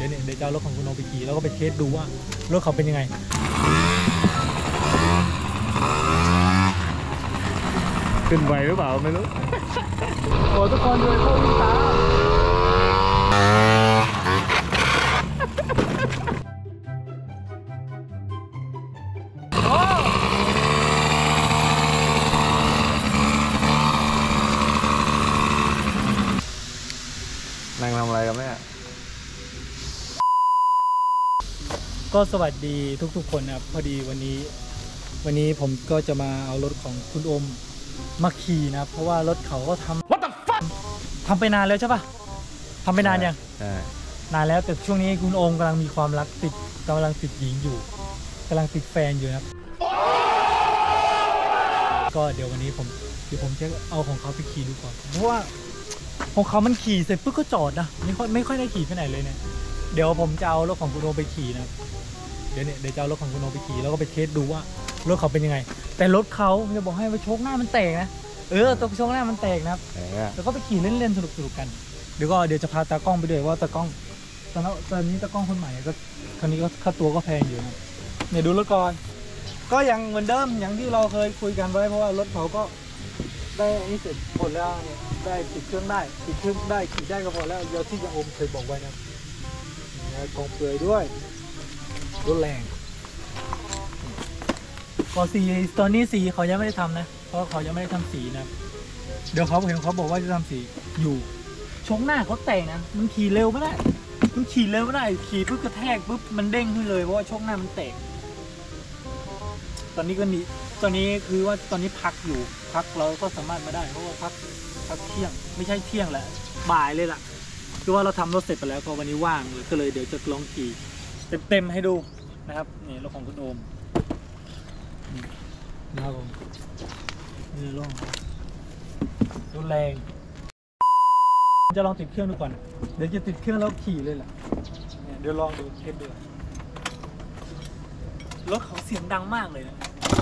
ดี๋ยวจะเอารถของคุณโอไปขี่แล้วก็ไปเทสดูว่ารถเขาเป็นยังไงขึ้นไหวหรือเปล่าไม่รู้โอ้ทุกคนเลยเข้าวิ่งตามนั่งทำอะไรกันเนี่ยก็สวัสดีทุกคนนะครับพอดีวันนี้ผมก็จะมาเอารถของคุณโอมมาขี่นะครับเพราะว่ารถเขาก็ทำ What the fuck ทำไปนานแล้วใช่ปะทำไปนานยังนานแล้วแต่ช่วงนี้คุณโอมกำลังมีความรักกำลังติดหญิงอยู่กำลังติดแฟนอยู่นะครับก็เดี๋ยววันนี้ผมจะเอาของเขาไปขี่ดูก่อนเพราะว่าของเขามันขี่เสร็จปุ๊บก็จอดนะไม่ค่อยได้ขี่ไปไหนเลยเนี่ยเดี๋ยวผมจะเอารถของคุณโอไปขี่นะเดี๋ยวจะเอารถของคุณโอไปขี่แล้วก็ไปเทสดูว่ารถเขาเป็นยังไงแต่รถเขาจะบอกให้ไปโชคหน้ามันแตกนะตัวโชคหน้ามันแตกนะครับแล้วก็ไปขี่เล่นๆสนุกกันเดี๋ยวจะพาตากล้องไปด้วยว่าตากล้องตอนนี้ตากล้องคนใหม่ก็คราวนี้ก็ค่าตัวก็แพงอยู่นะเนี่ยดูรถก่อนก็ยังเหมือนเดิมอย่างที่เราเคยคุยกันไว้เพราะว่ารถเขาก็ได้นี่เสร็จหมดแล้วเนี่ยได้ติดเครื่องได้ขี่ได้ก็พอแล้วเดี๋ยวที่ยังโอมเคยบอกไว้นะกองเปลือยด้วยรถแรงก็สีตอนนี้สีเขายังไม่ได้ทำนะเพราะเขายังไม่ได้ทำสีนะเดี๋ยวเขาเห็นเขาบอกว่าจะทำสีอยู่ชงหน้าเขาแต่งนะมันขี่เร็วไม่ได้ขี่ปุ๊บกระแทกปุ๊บมันเด้งขึ้นเลยเพราะว่าชงหน้ามันแตกตอนนี้คือว่าตอนนี้พักเราก็สามารถมาได้เพราะว่าพักเที่ยงไม่ใช่เที่ยงแหละบ่ายเลยล่ะคือว่าเราทำรถเสร็จไปแล้วก็วันนี้ว่างเลยก็เลยเดี๋ยวจะลองขี่เต็มให้ดูนะครับนี่รถของคุณโอมนะครับผมนี่รถแรงจะลองติดเครื่องดูก่อนเดี๋ยวจะติดเครื่องแล้วขี่เลยแหละเดี๋ยวลองดูเทสดูรถเขาเสียงดังมากเลยนะ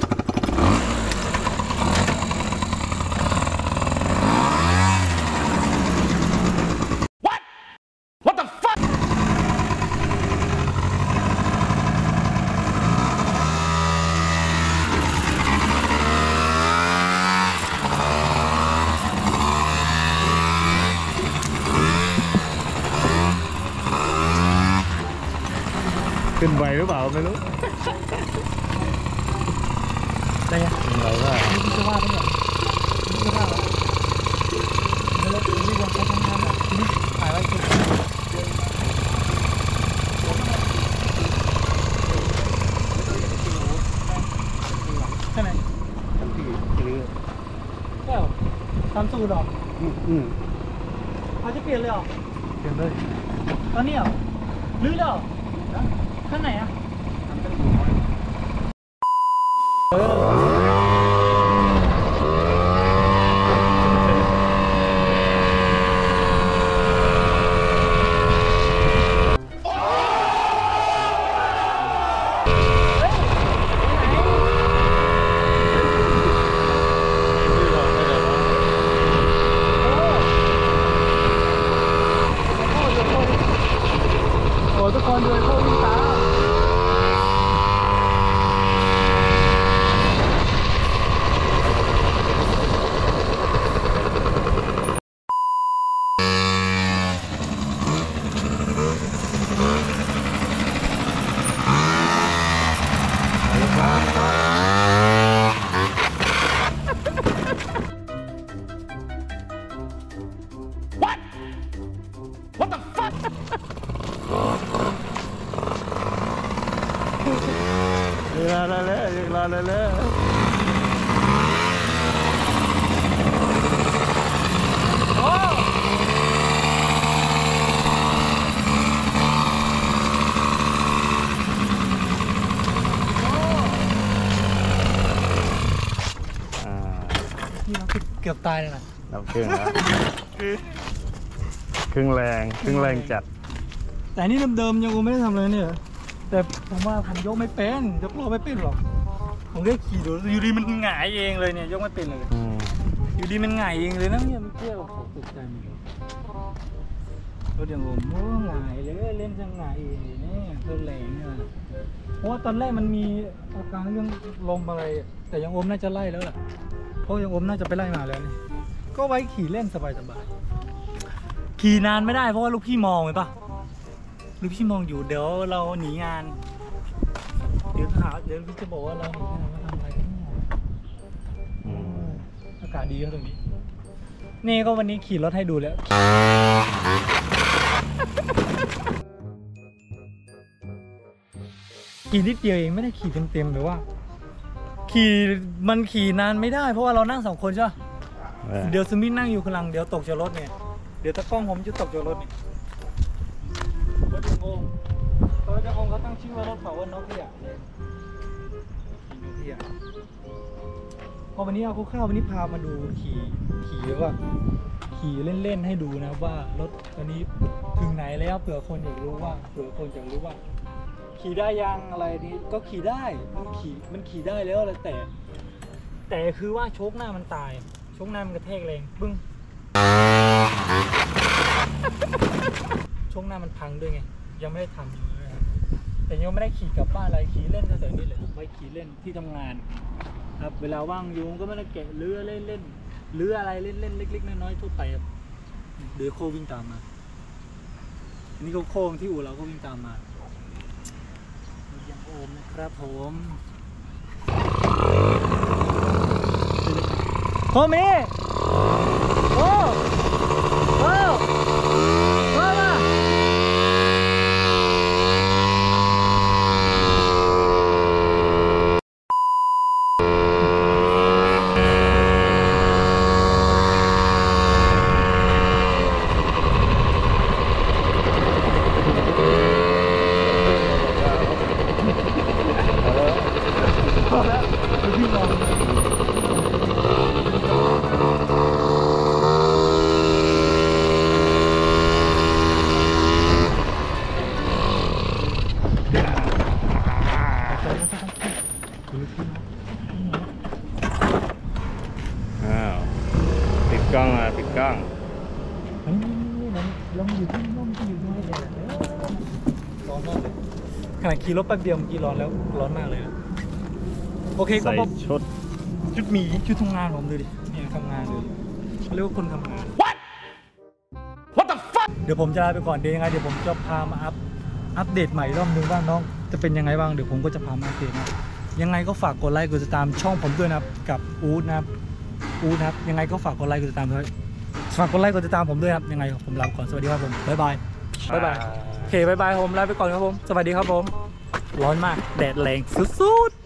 ขึ้นไหวหรือเปล่าไม่รู้ได้ยังไหวว่าไม่จะว่าไปเนี่ยไม่จะว่าแล้วนี่วันเขาทำงานแบบนี้ถ่ายไว้คือแค่ไหนทำที่รื้อแค่ทำสูตรหรอเขาจะเปลี่ยนเลยหรอเปลี่ยนเลยตอนนี้หรอรื้อหรอข้างไหนอ่ะทุกคนดูเข้าวิ่งตามรอเลยนี่เราเกือบตายเลยนะดับเครื่องแล้วครึ่งแรงจัดแต่นี่เดิมๆยังไม่ได้ทำเลยเนี่ยแต่ผมว่าผมยกไม่เป็นยกล้อไม่เป็นหรอกผมแค่ขี่ดูอยู่ดีมันหงายเองเลยเนี่ยยกไม่เป็นเลยอยู่ดีมันหงายเองเลยนะเนี่ยมันเที่ยวผมตกใจหมดเลยรถอย่างผมหงายเลยเล่นนจังหวะเองนี่เท่าแรงเนี่ยเพราะว่าตอนแรกมันมีอาการเรื่องลมอะไรแต่ยังอมน่าจะไล่แล้วแหละเพราะยังอมน่าจะไปไล่มาแล้วนี่ก็ไว้ขี่เล่นสบายๆขี่นานไม่ได้เพราะว่าลูกพี่มองเลยปะลูกพี่มองอยู่เดี๋ยวเราหนีงานเดี๋ยวพี่จะบอกว่าเราหนีงานมาทำอะไรกันเนี่ยอากาศดีครับตรงนี้นี่ก็วันนี้ขี่รถให้ดูแล้วขี่นิดเดียวเองไม่ได้ขี่เต็มๆหรือว่าขี่นานไม่ได้เพราะว่าเรานั่ง2 คนใช่ปะเดี๋ยวสมิธนั่งอยู่ข้างหลังเดี๋ยวตกจากรถเนี่ยเดี๋ยวตะกล้องผมจะตกจากรถเนี่ยรถจะงงเขาตั้งชื่อว่ารถเขาว่านกเพียพอวันนี้เอาคร่าวๆวันนี้พามาดูขี่ว่าขี่เล่นๆให้ดูนะว่ารถตอนนี้ถึงไหนแล้วเผื่อคนอยากรู้ว่าขี่ได้ยังอะไรนี้ก็ขี่ได้มันขี่ได้แล้วแต่คือว่าโชคหน้ามันตายโชคหน้ามันกระแทกแรงบึ้งโชคหน้ามันพังด้วยไงยังไม่ได้ทำแต่ยังไม่ได้ขี่กลับบ้านอะไรขี่เล่นเฉยๆนี่แหละไว้ขี่เล่นที่ทำงานครับเวลาว่างยุงก็ไม่ได้แกะเรือเล่นหรืออะไรเล่นๆเล็กๆน้อยๆทั่วไปครับเดี๋ยวโควิ่งตามมาอันนี้ก็โค้งที่อู่เราก็วิ่งตามมายังโอมนะครับผมโคมิโอ้มาปิดกล้องอ่ะปิดกล้องลองอยู่ที่ร่มที่อยู่ที่นี่เลยร้อนมากเลยขณะขี่รถแป๊บเดียวเมื่อกี้ร้อนแล้วร้อนมากเลยนะโอเคก็ใส่ชุดหมีชุดทำงานผมดูดิเนี่ยทำงานเลยเรียกว่าคนทำงาน What the fuck เดี๋ยวผมจะลาไปก่อนเดี๋ยวยังไงเดี๋ยวผมจะพามาอัปเดตใหม่รอบนึงว่าน้องจะเป็นยังไงบ้างเดี๋ยวผมก็จะพามาอัปเดตนะยังไงก็ฝากกดไลค์กดติดตามช่องผมด้วยนะครับกับอู๊ดนะครับยังไงก็ฝากกดไลค์กดติดตามด้วยฝากกดไลค์กดติดตามผมด้วยครับยังไงผมลาไปก่อนสวัสดีครับผมบ๊ายบายโอเคบ๊ายบายผมลาไปก่อนครับผมสวัสดีครับผมร้อนมากแดดแรงสุดๆ